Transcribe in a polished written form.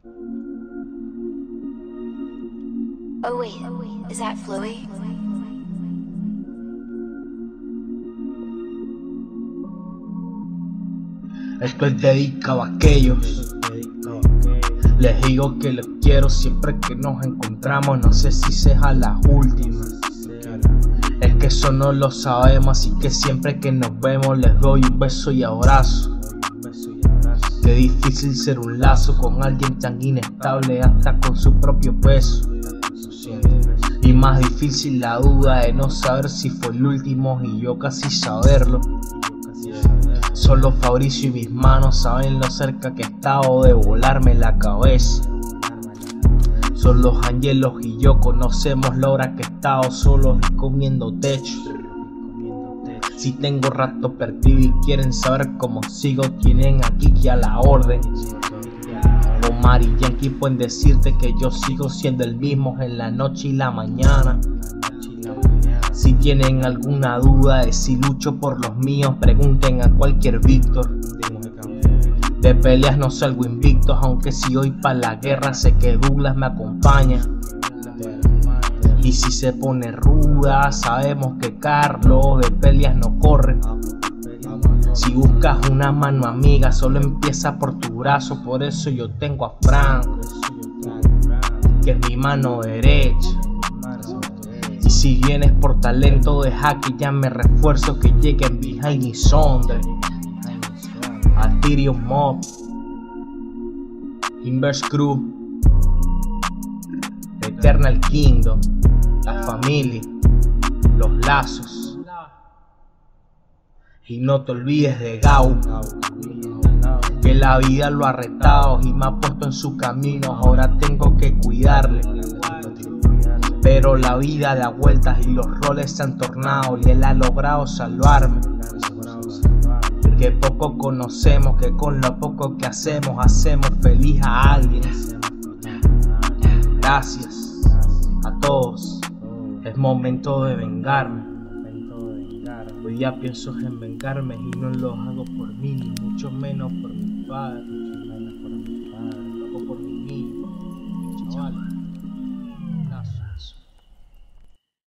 Oh wait, is that Flowey? Esto es dedicado a aquellos. Les digo que los quiero siempre que nos encontramos. No sé si sea las últimas. Es que eso no lo sabemos, así que siempre que nos vemos les doy un beso y abrazo. Qué difícil ser un lazo con alguien tan inestable hasta con su propio peso. Y más difícil la duda de no saber si fue el último y yo casi saberlo. Solo Fabricio y mis manos saben lo cerca que he estado de volarme la cabeza. Solo los ángeles y yo conocemos la hora que he estado solos y comiendo techo. Si tengo rato perdido y quieren saber cómo sigo, tienen aquí que a la orden. Omar y Yankee pueden decirte que yo sigo siendo el mismo en la noche y la mañana. Si tienen alguna duda de si lucho por los míos, pregunten a cualquier Víctor. De peleas no salgo invicto, aunque si hoy pa' la guerra sé que Douglas me acompaña. Y si se pone ruda, sabemos que Carlos de peleas no corre. Si buscas una mano amiga, solo empieza por tu brazo, por eso yo tengo a Franco, que es mi mano derecha. Y si vienes por talento, deja que ya me refuerzo, que lleguen Behind y Sondre, Atyrion Mob, Inverse Crew, Eternal Kingdom, la familia, los lazos. Y no te olvides de Gau, que la vida lo ha retado y me ha puesto en su camino. Ahora tengo que cuidarle, pero la vida da vueltas y los roles se han tornado y él ha logrado salvarme. Que poco conocemos, que con lo poco que hacemos feliz a alguien. Gracias a todos, es momento de vengarme. Hoy ya pienso en vengarme y no lo hago por mí, ni mucho menos por mi padre, lo hago por mi niño, chavales.